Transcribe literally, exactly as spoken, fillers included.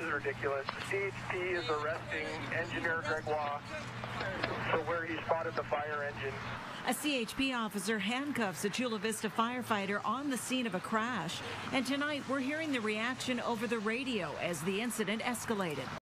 is ridiculous. C H P is arresting engineer Gregoire for where he spotted the fire engine. A C H P officer handcuffs a Chula Vista firefighter on the scene of a crash. And tonight, we're hearing the reaction over the radio as the incident escalated.